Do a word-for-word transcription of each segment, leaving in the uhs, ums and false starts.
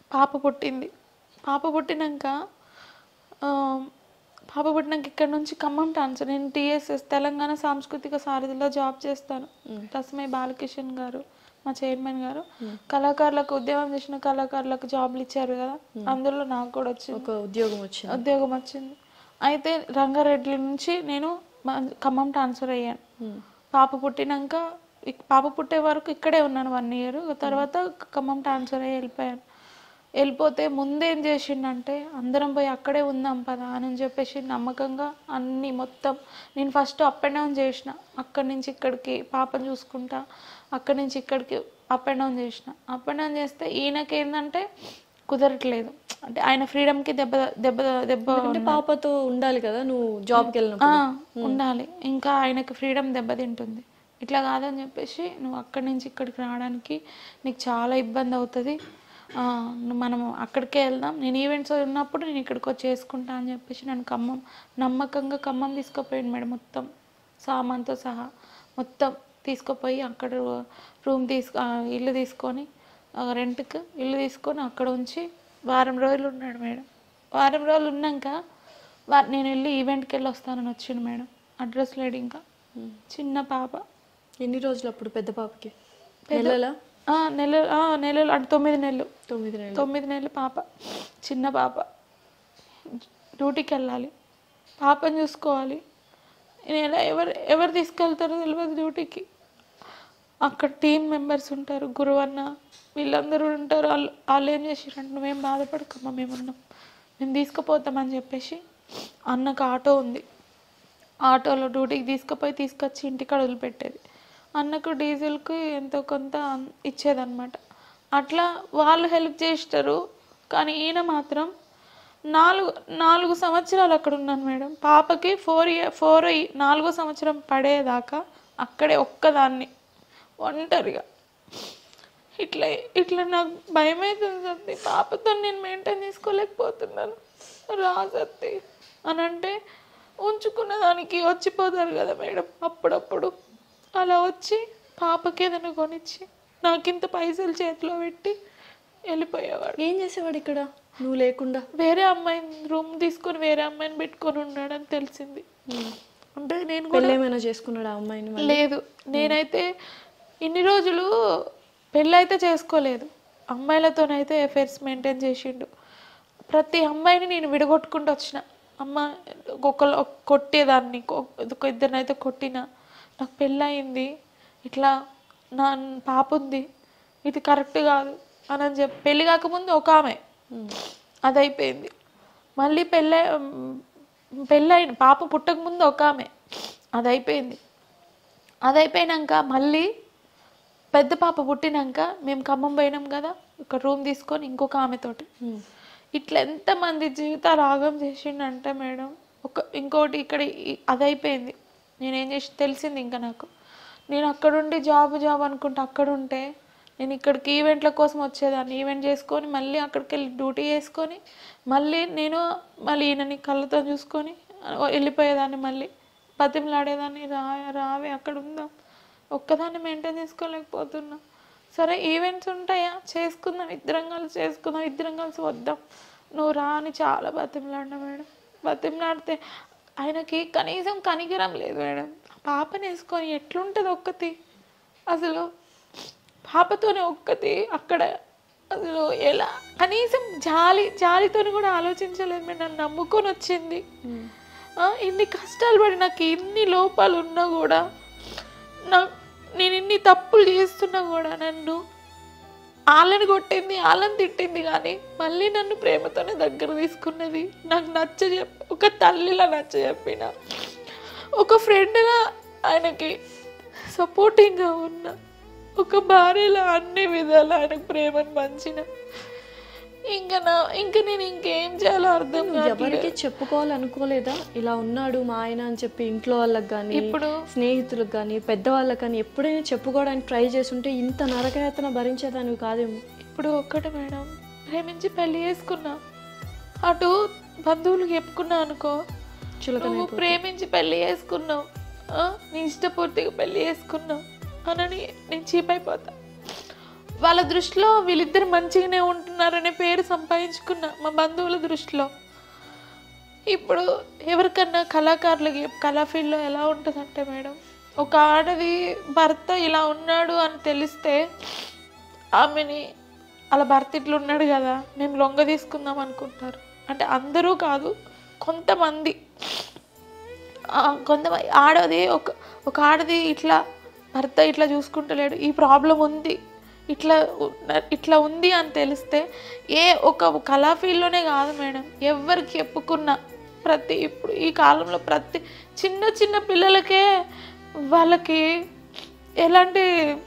పాప పుట్టింది. పాప పుట్టినాక పాప పుట్టినాక ఇక్కడ నుంచి ఖమ్మం ట్రాన్స్ఫర్. నేను టీఎస్ఎస్ తెలంగాణ సాంస్కృతిక సారథిలో జాబ్ చేస్తాను. తస్మై బాలకిషన్ గారు మా చైర్మన్ గారు కళాకారులకు ఉద్యోగం చేసిన కళాకారులకు జాబ్లు ఇచ్చారు కదా, అందులో నాకు కూడా వచ్చింది, ఒక ఉద్యోగం వచ్చింది ఉద్యోగం వచ్చింది అయితే రంగారెడ్డి నుంచి నేను ఖమ్మం ట్రాన్స్ఫర్ అయ్యాను. పాప పుట్టినాక పాప పుట్టే వరకు ఇక్కడే ఉన్నాను వన్ ఇయర్. తర్వాత ఖమ్మం ట్రాన్స్ఫర్ అయ్యి వెళ్ళిపోయాను. వెళ్ళిపోతే ముందేం చేసిండంటే అందరం పోయి అక్కడే ఉందాం పదా అని చెప్పేసి నమ్మకంగా అన్నీ మొత్తం నేను ఫస్ట్ అప్ అండ్ డౌన్ చేసిన. అక్కడి నుంచి ఇక్కడికి పాపను చూసుకుంటా, అక్కడి నుంచి ఇక్కడికి అప్ అండ్ డౌన్ చేసిన. అప్ అండ్ డౌన్ చేస్తే ఈయనకి ఏంటంటే కుదరట్లేదు, అంటే ఆయన ఫ్రీడమ్కి దెబ్బ దెబ్బ దెబ్బ పాపతో ఉండాలి కదా నువ్వు జాబ్కి వెళ్ళినప్పుడు ఉండాలి, ఇంకా ఆయనకి ఫ్రీడమ్ దెబ్బతింటుంది. ఇట్లా కాదని చెప్పేసి నువ్వు అక్కడి నుంచి ఇక్కడికి రావడానికి నీకు చాలా ఇబ్బంది అవుతుంది, మనం అక్కడికే వెళ్దాం, నేను ఈవెంట్స్ ఉన్నప్పుడు నేను ఇక్కడికి వచ్చి చేసుకుంటా అని చెప్పేసి నన్ను ఖమ్మం నమ్మకంగా ఖమ్మం తీసుకుపోయాడు మేడం. మొత్తం సామాన్తో సహా మొత్తం తీసుకుపోయి అక్కడ రూమ్ తీసుకు ఇల్లు తీసుకొని రెంట్కి ఇల్లు తీసుకొని అక్కడ ఉంచి వారం రోజులు ఉన్నాడు మేడం. వారం రోజులు ఉన్నాక నేను వెళ్ళి ఈవెంట్కి వెళ్ళి వస్తానని వచ్చిండు మేడం. అడ్రస్ లేడు, ఇంకా చిన్న పాప. ఎన్ని రోజులు అప్పుడు పెద్ద పాపకి? నెలలా? నెల నెలలు అంటే తొమ్మిది నెలలు తొమ్మిది నెలలు తొమ్మిది నెలలు పాప, చిన్న పాప. డ్యూటీకి వెళ్ళాలి, పాపను చూసుకోవాలి. నేను ఎలా ఎవరు ఎవరు తీసుకెళ్తారో తెలియదు డ్యూటీకి. అక్కడ టీం మెంబర్స్ ఉంటారు, గురువన్న వీళ్ళందరూ ఉంటారు. వాళ్ళు వాళ్ళు ఏం చేసారంటే నువ్వేం బాధపడకమ్మా, మేము ఉన్నాం, మేము తీసుకుపోతామని చెప్పేసి అన్నకు ఆటో ఉంది, ఆటోలో డ్యూటీకి తీసుకుపోయి తీసుకొచ్చి ఇంటికాడ వదిలిపెట్టేది. అన్నకు డీజిల్కి ఎంతో కొంత ఇచ్చేదన్నమాట. అట్లా వాళ్ళు హెల్ప్ చేస్తారు. కానీ ఈయన మాత్రం నాలుగు నాలుగు సంవత్సరాలు అక్కడ ఉన్నాను మేడం. పాపకి ఫోర్ ఇయర్ ఫోర్ నాలుగో సంవత్సరం పడేదాకా అక్కడే ఒక్కదాన్ని ఒంటరిగా. ఇట్లా ఇట్లా నాకు భయం అవుతుంది, పాపతో నేను మెయింటైన్ చేసుకోలేకపోతున్నాను. రాసత్తి అని అంటే ఉంచుకున్న దానికి వచ్చిపోతారు కదా మేడం అప్పుడప్పుడు. అలా వచ్చి పాపకి ఏదైనా కొనిచ్చి నాకింత పైసలు చేతిలో పెట్టి వెళ్ళిపోయేవాడు. ఏం చేసేవాడు ఇక్కడ నువ్వు లేకుండా? వేరే అమ్మాయిని రూమ్ తీసుకొని వేరే అమ్మాయిని పెట్టుకొని ఉన్నాడని తెలిసింది. అంటే నేను కూడా ఏమైనా చేసుకున్నాడు ఆ అమ్మాయిని? లేదు, నేనైతే ఇన్ని రోజులు పెళ్ళైతే చేసుకోలేదు, అమ్మాయిలతోనైతే అఫైర్స్ మెయింటైన్ చేసిండు. ప్రతి అమ్మాయిని నేను విడగొట్టుకుంటూ వచ్చిన. అమ్మ ఒకళ్ళు కొట్టేదాన్ని, ఒక ఇద్దరినైతే కొట్టిన. నాకు పెళ్ళయింది, ఇట్లా నా పాప ఉంది, ఇది కరెక్ట్ కాదు అని అని చెప్పి పెళ్ళి కాకముందు ఒక ఆమె అది అయిపోయింది. మళ్ళీ పెళ్ళి పెళ్ళైన పాప పుట్టకముందు ఒక ఆమె అది అయిపోయింది. అది అయిపోయినాక మళ్ళీ పెద్ద పాప పుట్టినాక మేము ఖమ్మం పోయినాం కదా, ఒక రూమ్ తీసుకొని ఇంకొక ఆమెతోటి. ఇట్లా ఎంతమంది జీవితాలు ఆగం చేసిండంటే మేడం. ఒక ఇంకోటి ఇక్కడ అది అయిపోయింది, నేనేం చేసి తెలిసింది ఇంకా నాకు. నేను అక్కడుండి జాబ్ జాబ్ అనుకుంటే అక్కడుంటే నేను ఇక్కడికి ఈవెంట్ల కోసం వచ్చేదాన్ని, ఈవెంట్ చేసుకొని మళ్ళీ అక్కడికి వెళ్ళి డ్యూటీ చేసుకొని మళ్ళీ నేను మళ్ళీ ఈయనని కళ్ళతో చూసుకొని వెళ్ళిపోయేదాన్ని. మళ్ళీ బతిమలాడేదాన్ని, రా రావే అక్కడ ఉందాం, ఒక్కదాన్ని మెయింటైన్ చేసుకోలేకపోతున్నా. సరే ఈవెంట్స్ ఉంటాయా, చేసుకుందాం, ఇద్దరం కలిసి చేసుకుందాం, ఇద్దరం కలిసి వద్దాం, నువ్వు రా అని చాలా బతిమలాడినా మేడం. బతిమలాడితే ఆయనకి కనీసం కనికరం లేదు మేడం. పాపని వేసుకొని ఎట్లుంటుంది ఒక్కతి, అసలు పాపతోనే ఒక్కతి అక్కడ, అసలు ఎలా కనీసం జాలి జాలితోని కూడా ఆలోచించలేదు మేడం. నన్ను నమ్ముకొని వచ్చింది, ఇన్ని కష్టాలు పడి నాకు ఇన్ని లోపాలు ఉన్నా కూడా, నా నేను ఇన్ని తప్పులు చేస్తున్నా కూడా నన్ను వాళ్ళని కొట్టింది, వాళ్ళని తిట్టింది, కానీ మళ్ళీ నన్ను ప్రేమతోనే దగ్గర తీసుకున్నది. నాకు నచ్చ చెప్పి ఒక తల్లిలా నచ్చ చెప్పిన, ఒక ఫ్రెండ్గా ఆయనకి సపోర్టింగ్గా ఉన్న, ఒక భార్యలా అన్ని విధాలు ఆయనకు ప్రేమను పంచిన. ఇంకా నా ఇంకా నేను ఇంకేం చేయాలో అర్థం కాదు. ఎవరికి చెప్పుకోవాలనుకోలేదా ఇలా ఉన్నాడు మా ఆయన అని చెప్పి? ఇంట్లో వాళ్ళకి కానీ, ఇప్పుడు స్నేహితులకు కానీ, పెద్దవాళ్ళకి కానీ ఎప్పుడైనా చెప్పుకోవడానికి ట్రై చేస్తుంటే ఇంత నరకయాతన భరించేదానివి కాదేమో. ఇప్పుడు ఒక్కటే మేడం, ప్రేమించి పెళ్లి చేసుకున్నా, అటు బంధువులకు చెప్పుకున్నా అనుకో, నువ్వు ప్రేమించి పెళ్లి చేసుకున్నావు, నీ ఇష్టపూర్తిగా పెళ్లి చేసుకున్నావు అనని నేను చీప్ అయిపోతా. వాళ్ళ దృష్టిలో వీళ్ళిద్దరు మంచిగానే ఉంటున్నారనే పేరు సంపాదించుకున్నా మా బంధువుల దృష్టిలో. ఇప్పుడు ఎవరికన్నా కళాకారులకి కళా ఫీల్డ్లో ఎలా ఉంటుందంటే మేడం, ఒక ఆడది భర్త ఇలా ఉన్నాడు అని తెలిస్తే ఆమెని అలా భర్త ఇట్లా ఉన్నాడు కదా మేము లొంగ తీసుకుందాం అనుకుంటారు. అంటే అందరూ కాదు, కొంతమంది కొంతమంది ఆడది ఒక ఒక ఆడది ఇట్లా భర్త ఇట్లా చూసుకుంటలేడు, ఈ ప్రాబ్లం ఉంది, ఇట్లా ఇట్లా ఉంది అని తెలిస్తే ఏ ఒక కళా ఫీల్డ్లోనే కాదు మేడం, ఎవరికి చెప్పుకున్నా ప్రతి ఇప్పుడు ఈ కాలంలో ప్రతి చిన్న చిన్న పిల్లలకే వాళ్ళకి ఎలాంటి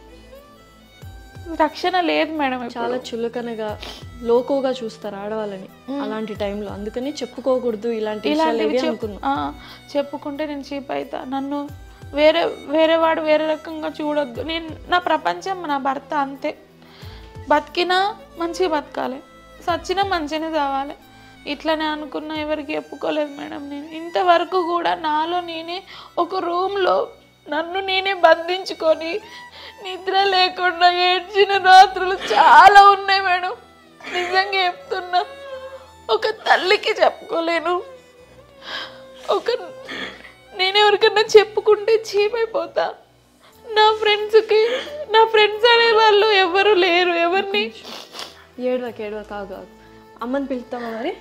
రక్షణ లేదు మేడం. చాలా చులకనగా లోకోగా చూస్తారు ఆడవాళ్ళని అలాంటి టైంలో. అందుకని చెప్పుకోకూడదు ఇలాంటి అనుకున్నా. చెప్పుకుంటే నేను చీప్ అవుతా, నన్ను వేరే వేరే వాడు వేరే రకంగా చూడొద్దు. నేను నా ప్రపంచం నా భర్త అంతే. బతికినా మంచిగా బతకాలి, సచ్చినా మంచిగానే చావాలి, ఇట్లనే అనుకున్నా. ఎవరికి చెప్పుకోలేదు మేడం. నేను ఇంతవరకు కూడా నాలో నేనే ఒక రూమ్లో నన్ను నేనే బంధించుకొని నిద్ర లేకుండా ఏడ్చిన రాత్రులు చాలా ఉన్నాయి మేడం. నిజంగా చెప్తున్నా, ఒక తల్లికి చెప్పుకోలేను. ఒక నేను ఎవరికన్నా చెప్పుకుంటే చీమైపోతా. నా ఫ్రెండ్స్కి నా ఫ్రెండ్స్ అనే వాళ్ళు ఎవరు లేరు. ఎవరిని ఏడవక ఏడవ కాదు. అమ్మని పిలుస్తామా మరి?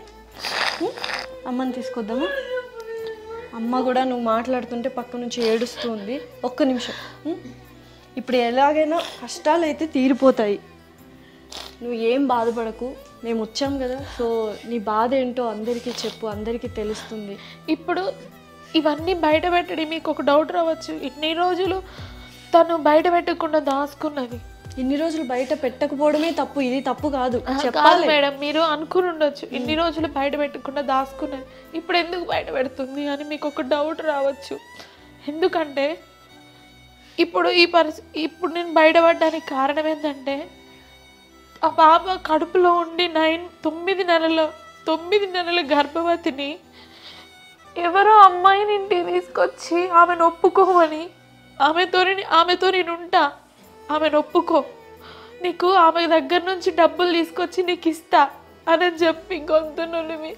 అమ్మని తీసుకొద్దామా? అమ్మ కూడా నువ్వు మాట్లాడుతుంటే పక్క నుంచి ఏడుస్తూ ఉంది. ఒక్క నిమిషం. ఇప్పుడు ఎలాగైనా కష్టాలు అయితే తీరిపోతాయి, నువ్వు ఏం బాధపడకు. మేము వచ్చాం కదా, సో నీ బాధ ఏంటో అందరికీ చెప్పు, అందరికీ తెలుస్తుంది. ఇప్పుడు ఇవన్నీ బయట పెట్టడి. మీకు ఒక డౌట్ రావచ్చు, ఇన్ని రోజులు తను బయట పెట్టకుండా దాచుకున్నది. ఇన్ని రోజులు బయట పెట్టకపోవడమే తప్పు, ఇది తప్పు కాదు చెప్పాలి మేడం. మీరు అనుకుని ఉండొచ్చు ఇన్ని రోజులు బయట పెట్టకుండా దాచుకున్నది ఇప్పుడు ఎందుకు బయట పెడుతుంది అని మీకు ఒక డౌట్ రావచ్చు. ఎందుకంటే ఇప్పుడు ఈ పరిస్థితి ఇప్పుడు నేను బయటపడడానికి కారణం ఏంటంటే, ఆ పాప కడుపులో ఉండి నైన్ తొమ్మిది నెలల తొమ్మిది నెలల గర్భవతిని ఎవరో అమ్మాయిని ఇంటికి తీసుకొచ్చి ఆమెను ఒప్పుకోమని, ఆమెతో ఆమెతో నేను ఉంటా, ఆమెను ఒప్పుకో, నీకు ఆమె దగ్గర నుంచి డబ్బులు తీసుకొచ్చి నీకు ఇస్తా అని చెప్పి గొంతు నులిమి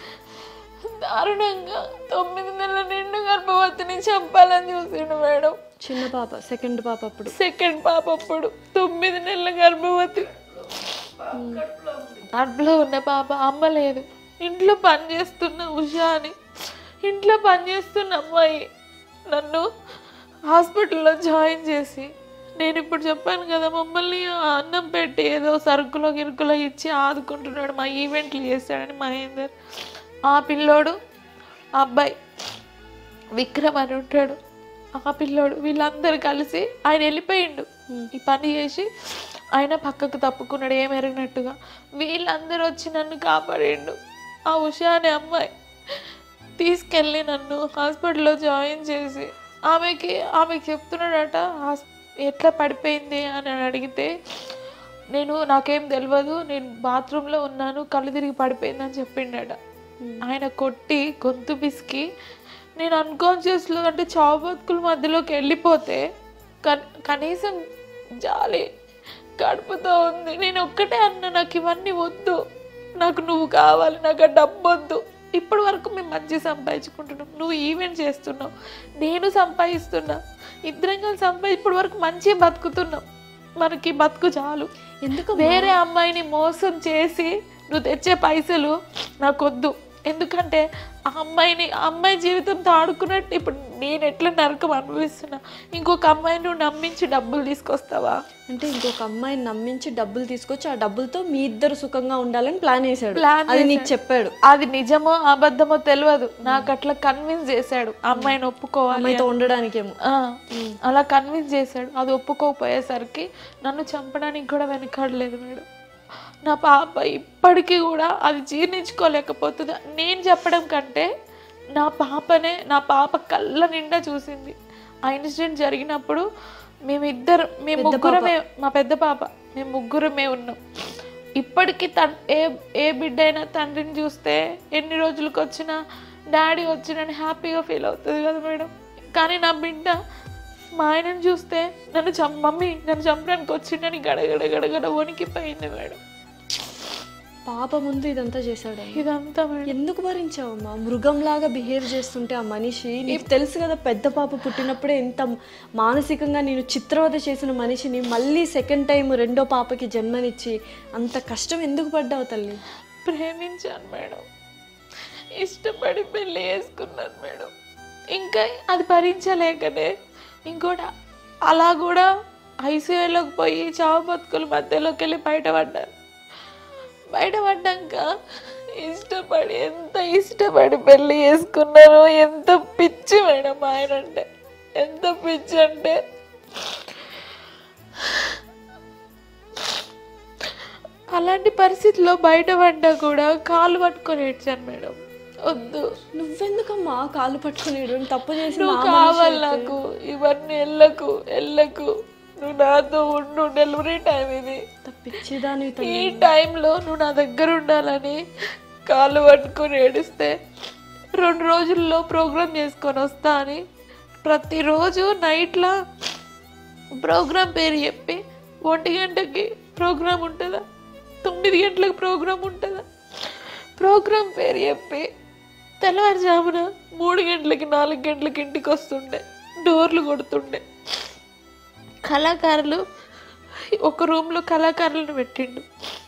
దారుణంగా తొమ్మిది నెలల నిండు గర్భవతిని చంపాలని చూసిండు మేడం. చిన్న పాప, సెకండ్ పాప అప్పుడు సెకండ్ పాప అప్పుడు తొమ్మిది నెలల గర్భవతి, కడుపులో ఉన్న పాప. అమ్మ లేదు, ఇంట్లో పని చేస్తున్న ఉషా అని ఇంట్లో పని చేస్తున్న అమ్మాయి నన్ను హాస్పిటల్లో జాయిన్ చేసి, నేను ఇప్పుడు చెప్పాను కదా మమ్మల్ని అన్నం పెట్టి ఏదో సరుకులో గిరుకులో ఇచ్చి ఆదుకుంటున్నాడు, మా ఈవెంట్లు చేస్తాడని మహేందర్. ఆ పిల్లోడు, ఆ అబ్బాయి విక్రమ్ అని ఉంటాడు, ఆ పిల్లోడు, వీళ్ళందరూ కలిసి ఆయన వెళ్ళిపోయిండు ఈ పని చేసి, ఆయన పక్కకు తప్పుకున్నాడు ఏం ఎరిగినట్టుగా. వీళ్ళందరూ వచ్చి నన్ను కాపాడిండు. ఆ ఉషా అనే అమ్మాయి తీసుకెళ్ళి నన్ను హాస్పిటల్లో జాయిన్ చేసి, ఆమెకి ఆమెకి చెప్తున్నాడట ఎట్లా పడిపోయింది అని అడిగితే, నేను నాకేం తెలియదు, నేను బాత్రూంలో ఉన్నాను, కళ్ళు తిరిగి పడిపోయిందని చెప్పిండట. ఆయన కొట్టి గొంతు పిసికి నేను అన్కాన్షియస్లో అంటే చావు బతుకుల మధ్యలోకి వెళ్ళిపోతే కనీసం జాలి గడుపుతూ ఉంది. నేను ఒక్కటే అన్నా, నాకు ఇవన్నీ వద్దు, నాకు నువ్వు కావాలి, నాకు ఆ డబ్బు వద్దు. ఇప్పటి వరకు మేము మంచి సంపాదించుకుంటున్నాం, నువ్వు ఈవెంట్ చేస్తున్నావు, నేను సంపాదిస్తున్నా, ఇద్దరం కలిసి సంపాది ఇప్పటి వరకు మంచిగా బతుకుతున్నాం, మనకి బతుకు చాలు. ఎందుకు వేరే అమ్మాయిని మోసం చేసి నువ్వు తెచ్చే పైసలు నాకొద్దు. ఎందుకంటే ఆ అమ్మాయిని ఆ అమ్మాయి జీవితంతో ఆడుకున్నట్టు ఇప్పుడు నేను ఎట్లా నరకం అనుభవిస్తున్నా, ఇంకొక అమ్మాయిని నువ్వు నమ్మించి డబ్బులు తీసుకొస్తావా? అంటే ఇంకొక అమ్మాయిని నమ్మించి డబ్బులు తీసుకొచ్చి ఆ డబ్బులతో మీ ఇద్దరు సుఖంగా ఉండాలని ప్లాన్ చేశాడు. అది నీకు చెప్పాడు, అది నిజమో అబద్ధమో తెలియదు, నాకు అట్లా కన్విన్స్ చేశాడు అమ్మాయిని ఒప్పుకోవాలి, అమ్మాయితో ఉండడానికేమో అలా కన్విన్స్ చేశాడు. అది ఒప్పుకోకపోయేసరికి నన్ను చంపడానికి కూడా వెనకాడలేదు మేడం. నా పాప ఇప్పటికీ కూడా అది జీర్ణించుకోలేకపోతుంది. నేను చెప్పడం కంటే నా పాపనే, నా పాప కళ్ళ నిండా చూసింది. ఆ ఇన్సిడెంట్ జరిగినప్పుడు మేమిద్దరు మేము ముగ్గురమే, మా పెద్ద పాప మేము ముగ్గురమే ఉన్నాం. ఇప్పటికీ తన్ ఏ ఏ బిడ్డ అయినా తండ్రిని చూస్తే ఎన్ని రోజులకు వచ్చినా డాడీ వచ్చినని హ్యాపీగా ఫీల్ అవుతుంది కదా మేడం. కానీ నా బిడ్డ మా ఆయనను చూస్తే నన్ను చం మమ్మీ నన్ను చంపడానికి వచ్చిండని గడగడ గడగడ వణికిపోయింది మేడం. పాప ముందు ఇదంతా చేశాడు. ఇదంతా మేడం ఎందుకు భరించావమ్మా? మృగంలాగా బిహేవ్ చేస్తుంటే ఆ మనిషి, నీకు తెలుసు కదా పెద్ద పాప పుట్టినప్పుడే ఎంత మానసికంగా నేను చిత్రవద చేసిన మనిషిని మళ్ళీ సెకండ్ టైం రెండో పాపకి జన్మనిచ్చి అంత కష్టం ఎందుకు పడ్డావు తల్లి? ప్రేమించాను మేడం, ఇష్టపడి పెళ్ళి చేసుకున్నాను మేడం. ఇంకా అది భరించలేకనే ఇంకోటి అలా కూడా ఐసీయూలోకి పోయి చావు బతుకుల మధ్యలోకి వెళ్ళి బయటపడ్డాను. బయటపడ్డాక ఇష్టపడి ఎంత ఇష్టపడి పెళ్ళి చేసుకున్నారో, ఎంత పిచ్చి మేడం ఆయన అంటే, ఎంత పిచ్చి అంటే అలాంటి పరిస్థితిలో బయటపడ్డా కూడా కాలు పట్టుకొని ఏడ్చాను మేడం. వద్దు, నువ్వెందుకమ్మా కాలు పట్టుకునేడు? తప్పు చేసి నువ్వు కావాలి నాకు, ఇవన్నీ ఎల్లకు ఎల్లకు, నువ్వు నాతో ఉండు, డెలివరీ టైం ఇది, తప్పించేదాన్ని ఈ టైంలో నువ్వు నా దగ్గర ఉండాలని కాళ్ళు పట్టుకొని ఏడిస్తే రెండు రోజుల్లో ప్రోగ్రామ్ చేసుకొని వస్తా అని ప్రతిరోజు నైట్లో ప్రోగ్రాం పేరు చెప్పి ఒంటి గంటకి ప్రోగ్రాం ఉంటుందా, తొమ్మిది గంటలకు ప్రోగ్రాం ఉంటుందా, ప్రోగ్రాం పేరు చెప్పి తెల్లవారుజామున మూడు గంటలకి నాలుగు గంటలకి ఇంటికి వస్తుండే, డోర్లు కొడుతుండే. కళాకారులు ఒక రూమ్లో కళాకారులను పెట్టిండు,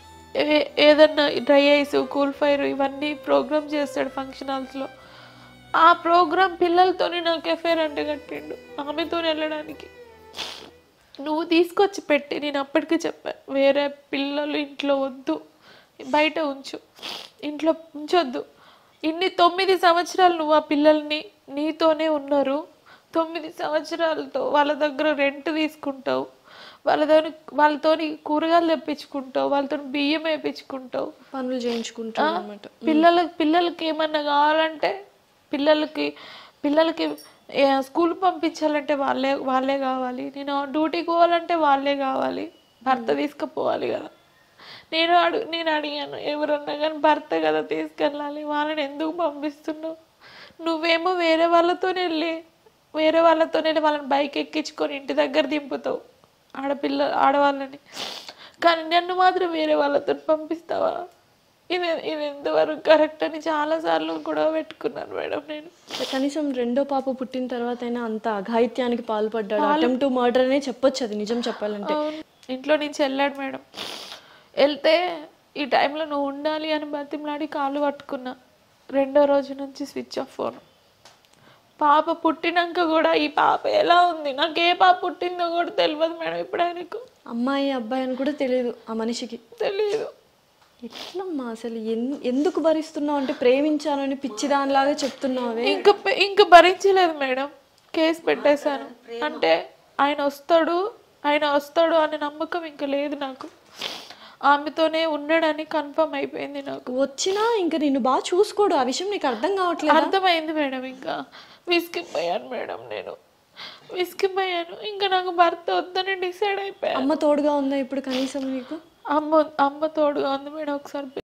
ఏదన్నా డ్రై ఐస్ కూల్ ఫైర్ ఇవన్నీ ప్రోగ్రామ్ చేస్తాడు ఫంక్షన్ హాల్స్లో. ఆ ప్రోగ్రామ్ పిల్లలతోనే నాకు ఎఫైర్ అంటే కట్టిండు ఆమెతో వెళ్ళడానికి. నువ్వు తీసుకొచ్చి పెట్టి, నేను అప్పటికే చెప్పాను వేరే పిల్లలు ఇంట్లో వద్దు, బయట ఉంచు, ఇంట్లో ఉంచొద్దు. ఇన్ని తొమ్మిది సంవత్సరాలు నువ్వు ఆ పిల్లల్ని నీతోనే ఉన్నారు, తొమ్మిది సంవత్సరాలతో వాళ్ళ దగ్గర రెంట్ తీసుకుంటావు, వాళ్ళతో వాళ్ళతో కూరగాయలు తెప్పించుకుంటావు, వాళ్ళతో బియ్యం వేయించుకుంటావు, పనులు చేయించుకుంటావు అన్నమాట. పిల్లలకి పిల్లలకి ఏమన్నా కావాలంటే పిల్లలకి పిల్లలకి స్కూల్ పంపించాలంటే వాళ్ళే వాళ్ళే కావాలి, నేను డ్యూటీకి పోవాలంటే వాళ్ళే కావాలి, భర్త తీసుకుపోవాలి కదా. నేను అడుగు నేను అడిగాను ఎవరన్నా కానీ భర్త కదా తీసుకెళ్ళాలి, వాళ్ళని ఎందుకు పంపిస్తున్నావు? నువ్వేమో వేరే వాళ్ళతో వెళ్ళి వేరే వాళ్ళతో వెళ్ళి వాళ్ళని బైక్ ఎక్కించుకొని ఇంటి దగ్గర దింపుతావు ఆడపిల్ల ఆడవాళ్ళని, కానీ నన్ను మాత్రం వేరే వాళ్ళతో పంపిస్తావా? ఇది ఇది ఎంతవరకు కరెక్ట్ అని చాలాసార్లు గొడవ పెట్టుకున్నాను మేడం. నేను కనీసం రెండో పాప పుట్టిన తర్వాత అయినా అంత అఘాయిత్యానికి పాల్పడ్డాడు, అటెంప్ట్ టు మర్డర్ అనే చెప్పొచ్చు అది నిజం చెప్పాలంటే. ఇంట్లో నుంచి వెళ్ళాడు మేడం, వెళ్తే ఈ టైంలో నువ్వు ఉండాలి అని బతిమలాడి కాళ్ళు పట్టుకున్నా. రెండో రోజు నుంచి స్విచ్ ఆఫ్ ఫోన్. పాప పుట్టినాక కూడా ఈ పాప ఎలా ఉంది, నాకు ఏ పాప పుట్టిందో కూడా తెలియదు మేడం. ఇప్పుడు ఆయనకు అమ్మాయి అబ్బాయి అని కూడా తెలియదు ఆ మనిషికి, తెలియదు. ఎట్లమ్మా అసలు ఎందుకు భరిస్తున్నావు? అంటే ప్రేమించానని పిచ్చిదానిలాగా చెప్తున్నావే. ఇంకా ఇంకా భరించలేదు మేడం, కేసు పెట్టేశాను. అంటే ఆయన వస్తాడు ఆయన వస్తాడు అనే నమ్మకం ఇంకా లేదు నాకు, ఆమెతోనే ఉన్నాడని కన్ఫర్మ్ అయిపోయింది నాకు. వచ్చినా ఇంకా నిన్ను బాగా చూసుకోడు, ఆ విషయం నీకు అర్థం కావట్లేదు. అర్థమైంది మేడం, ఇంకా విసిగిపోయాను మేడం, నేను విసిగిపోయాను. ఇంకా నాకు భర్త వద్దని డిసైడ్ అయిపోయాను. అమ్మ తోడుగా ఉందా ఇప్పుడు కనీసం నీకు? అమ్మ అమ్మ తోడుగా ఉంది మేడం. ఒకసారి